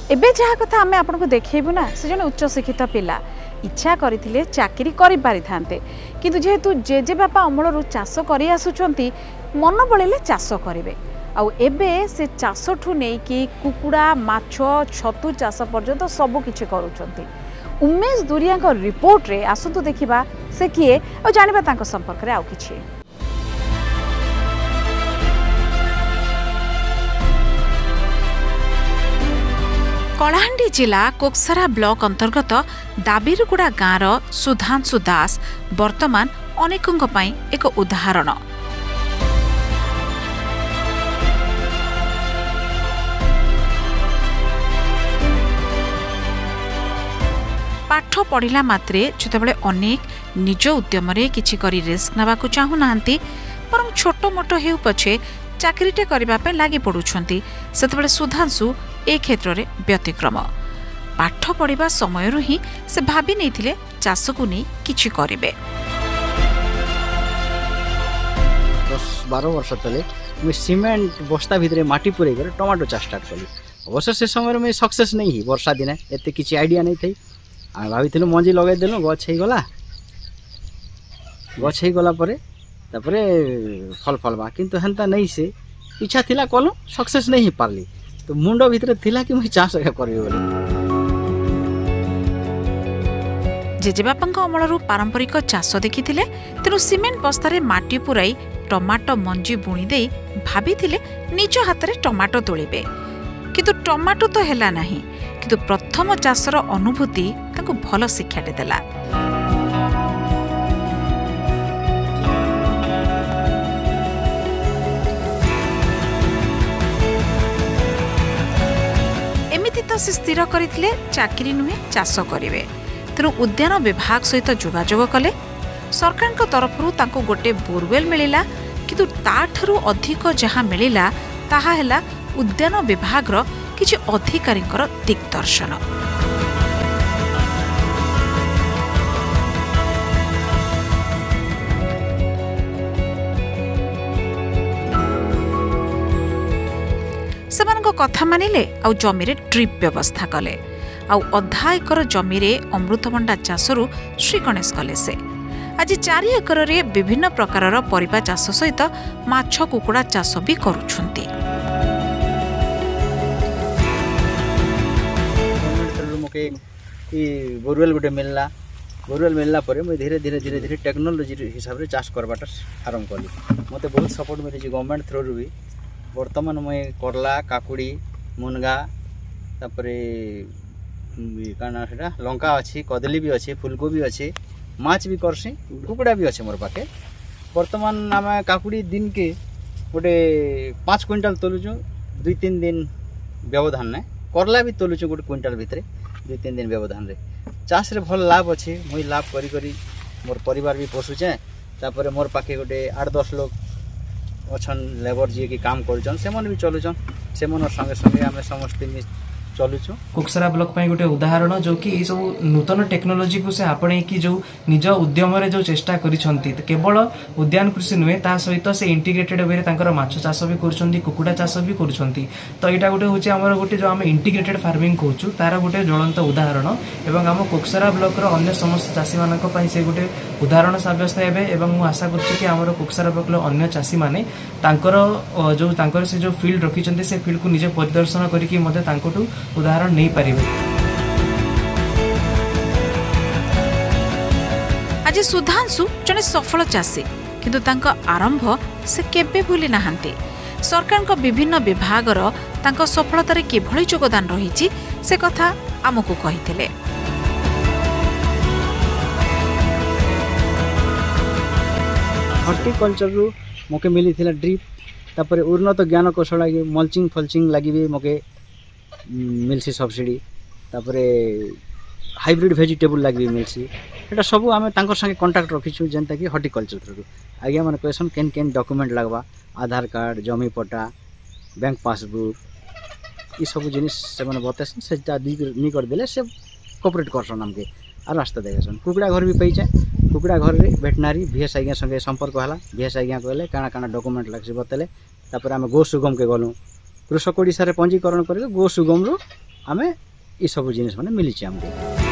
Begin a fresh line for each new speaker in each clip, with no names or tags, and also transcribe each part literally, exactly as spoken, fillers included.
एबे जहा कथा आमे आपन को देखैबु ना से जने उच्च शिक्षित पिला इच्छा करथिले चाकरी करि पारि थांते किंतु जेहेतु जेजे बापा अमलरू चाष करि आसुचंती मन बळिले चाष करिवे आउ एबे से चाष ठु नै कि कुकुड़ा माछ छतु चाष पर्यंत सब किछि करूचंती। उमेश दुरिया को रिपोर्ट रे आसंतु देखिबा से किए आ जानिबा तांको संपर्क रे आउ किछि। कलाहांडी जिला कोकसरा ब्लॉक अंतर्गत दाबिरगुड़ा गाँव सुधांशु दास वर्तमान अनेकों पाई एक उदाहरण। पाठ पढ़िला मात्रे जेतेबेले अनेक निज उद्यम किछि करी रिस्क नबाकू चाहू नांती परम छोटो मोटो हेउ पछे चाकरीटे करबा पे लागि पडुछंती सेतेबेले सुधांशु ए क्षेत्र रे व्यतिक्रम पाठ पढ़िबा समयरु ही से भाबी नैथिले चाष को नै किछि करिवे।
दस बारह वर्ष तले मैं सीमेंट बस्ता भितरे माटी पुरै कर टमाटो चाष स्टार्ट कली। अवश्य से समय में सक्सेस नहीं ही वर्षा दिन एते किछि आइडिया नहीं थई आ भाबिथिलु मंजी लगाइ देलु गछ हे गला गछ हे गला परे तापरे फल फलबा किंतु हेंता नहीं से इच्छा थिला कलो सक्सेस नहीं पारली तो मुंड भितर थिला कि मैं चाष करबे बोली।
जेजेबापांक अमलरू पारंपरिक चाष देखिथिले तेनु सीमेंट बस्तारे माटी पुराई टमाटो मंजी बुणी देई भाबिथिले निज हातरे टमाटो तोलिबे किंतु टमाटो तो हेला नाही किंतु प्रथम चाषर अनुभूति ताको भल शिक्षाटे देला। एमिति तो से स्थिर करथिले चाकरी नुहे चाष करिवे तेणु उद्यान विभाग सहित जोगाजोग कले सरकार तरफरु ताको गोटे बोरवेल मिलिला किंतु ताठरू अधिक जहाँ मिलिला ताहा हेला उद्यान विभागर किछि अधिकारींकर दिग्दर्शन। सेमानक कथा मानिले आउ जमीरे ड्रिप व्यवस्था कले आउ अधा एकर जमीरे अमृतभंडा चाषरू श्री गणेश कले से आज चारि एकर रे विभिन्न प्रकारर परिबा चाष सहित माछ कुकुड़ा चाष भी करूछंती।
बोरवेल गोटे मिलला बोरवेल मिलला परे मैं धीरे धीरे धीरे धीरे टेक्नोलोजी हिसाब से चाष करवाटा आरंभ कली मते बहुत सपोर्ट मिली गवर्नमेंट थ्रू भी वर्तमान मैं करला काकुड़ी मुनगा तापरे काना सेटा लंका अच्छी कदली भी अच्छी फुलकोबी अच्छी माछ भी करसी कुकुड़ा भी अच्छे मोर पाखे वर्तमान आम काकुड़ी दिन के गोटे पाँच क्विंटाल तोलुचु दुई तीन दिन व्यवधान ने करला भी तोलुचु गोटे क्विंटाल भितर दुई तीन दिन व्यवधान रे चाष रे भल लाभ अच्छे मुई लाभ करी करी मोर परिवार भी पोषुचे तापर मोर पाखे गोटे आठ दस लोग अच्छन लेबर जी की काम करुचन से मन भी चलुचन से मन संगे संगे आम समस्त चलुचु।
कोकसरा ब्लॉक पाई गोटे उदाहरण जो कि सब नूतन टेक्नोलोजी को से आपणे की जो निज उद्यम रे जो चेष्टा करिसंती केवल उद्यान कृषि नुहे ता सहित से इंटीग्रेटेड वे तांकर माछ चाष भी करुछंती कुकुड़ा चाष भी करुछंती तो एटा गोटे होचे हमर गोटे जो हम इंटीग्रेटेड फार्मिंग कहूछु तार गोटे ज्वलंत उदाहरण एवं हम कोकसरा ब्लॉक रो अन्य समस्त चाषी मानक पई से गोटे उदाहरण साब्यस्त हेबे एवं मु आशा करछु कि हमर कोकसरा ब्लॉक रो अन्य चाषी माने तांकर जो तांकर से जो फील्ड रखिचंती से फील्ड को निजे परिदर्शन करिकि मते तांकोटू उदाहरण नहीं पारिबे।
आज सुधांशु जने सफल चाषी किंतु तांका आरंभ से केबे भूली नाहांती सरकार विभिन्न विभागर तांका सफलतारे किभଳି योगदान रहिछि से कथा आमको कहिथिले।
हॉर्टिकल्चर रु मोके मिली थिला ड्रिप तापर उन्नत ज्ञान कौशल लगी मल्चिंग फल्चिंग लगी भी मोके मिलसी सब्सिडी तापरे हाइब्रिड वेजिटेबल लगी भी मिलसी एटा सब आमे तांकर संगे कांटेक्ट रखिछु जेंता कि हॉर्टिकल्चर थ्रू आगे माने क्वेश्चन केन केन डॉक्यूमेंट लगवा आधार कार्ड जमी पट्टा बैंक पासबुक ई सब जिनिस से माने बतेसन सेटा नी कर देले से कोऑपरेट करसन हमके आ रास्ता देसन। कुकुड़ा घर भी पैछे कुकुड़ा घर रे वेटनरी भीएस आज्ञा संगे संपर्क हला भीएस आज्ञा कहले काना काना डॉक्यूमेंट लागसी बतेले तापर आमे गो सुगम के गलु कृषक ओडिसा रे पंजीकरण करके गो सुगम रो आम ये सब जिन मैंने मिली आमको।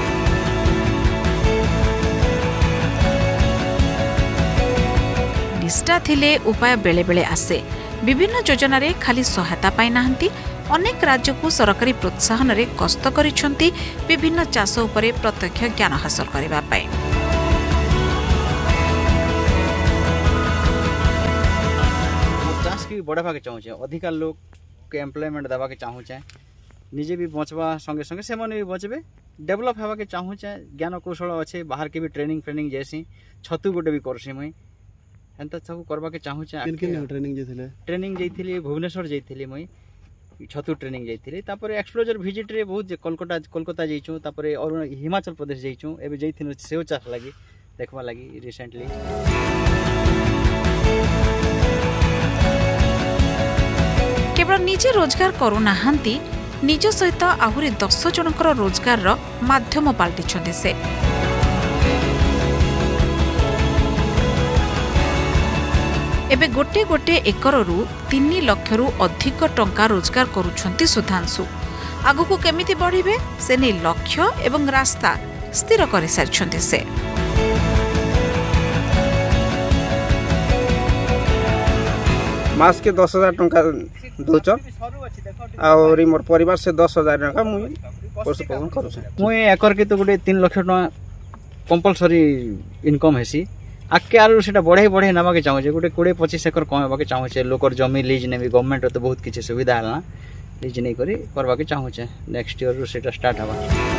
निष्ठा थिले उपाय बेले बेले आसे। विभिन्न योजना रे खाली सहायता पाई नाहंती, अनेक राज्य को सरकारी प्रोत्साहन रे गस्त करिसेंती विभिन्न चाष उपरे प्रत्यक्ष ज्ञान हासिल करबा पाई।
चाष की बढ़ावा के चाहूचे, अधिका लोग के एम्प्लॉयमेंट देवा के चाहूचे, निजे भी बचवा संगे संगे से भी बचबे, डेवलप होगा के चाहूचे। ज्ञान कौशल अच्छे, बाहर के भी ट्रेनिंग ट्रेनिंग जैसी छतु गोटे भी करसी मुई एंता सब करबा के चाहूचे।
ट्रेनिंग जेथिले
ट्रेनिंग जैथिली भुवनेश्वर जैथिली मुई छतु ट्रेनिंग जैथिली। तापरे एक्सप्लोजर विजिट रे बहुत कोलकाता कोलकाता जैछु, तापरे और हिमाचल प्रदेश जैछु। एबे जैथिनु सेव चाष लागि देखबा लागि रिसेंटली।
केवल निजे रोजगार करू नाहंती, निज सहित आहुरी दस जनकर रोजगार रो माध्यम पाल्टिछन्ति से। एबे गोटे गोटे एकररू तीन लाख रु अधिक टंका रोजगार करुछन्ति सुधांशु। आगुकु केमिति बढ़िबे से नै लक्ष्य एवं रास्ता स्थिर करि सारिछन्ति से।
मास के दस हजार टंका दौच और मोर परिवार से दस हजार टंका मुई पशुपालन करूँ।
मुई एकर के तो गोटे तीन लाख टका कंपलसरी इनकम हेसी। आगे आलू से बढ़े बढ़े नामा के चाहूचे, गोटे कोड़े पच्चीस एकर कमेबा के चाहूचे। लोकर जमी लीज ने भी गवर्नमेंट तो बहुत किसी सुविधा है, लीज नहीं करी करबा के चाहूचे। नेक्स्ट ईयर रू सेटा स्टार्ट हवा।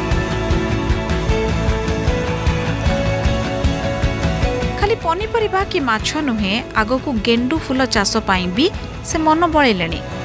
खाली पनीपरिबा कि माछ नुहे, आगो को गेंडू फूल चाष पाई भी से मन बळैलेनी।